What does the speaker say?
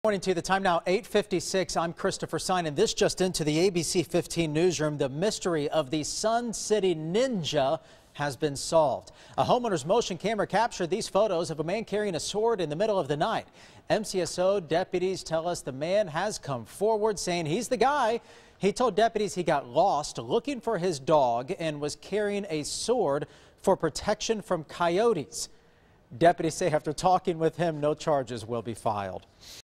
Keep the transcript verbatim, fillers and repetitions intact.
Morning to you. The time now eight fifty-six. I'm Christopher Sign, and this just into the A B C fifteen newsroom. The mystery of the Sun City Ninja has been solved. A homeowner's motion camera captured these photos of a man carrying a sword in the middle of the night. M C S O deputies tell us the man has come forward saying he's the guy. He told deputies he got lost looking for his dog and was carrying a sword for protection from coyotes. Deputies say after talking with him, no charges will be filed.